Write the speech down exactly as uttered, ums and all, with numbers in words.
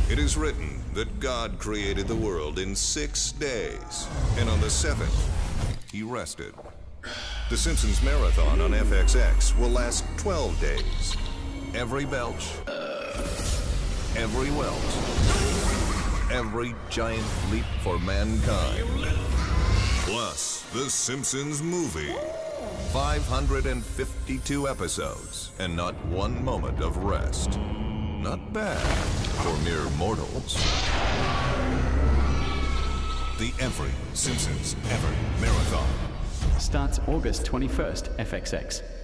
It is written that God created the world in six days, and on the seventh, he rested. The Simpsons marathon on F X X will last twelve days. Every belch, every welt, every giant leap for mankind. Plus, the Simpsons movie. five hundred fifty-two episodes, and not one moment of rest. Not bad for mere mortals. The Every Simpsons Ever Marathon Starts August twenty-first, F X X.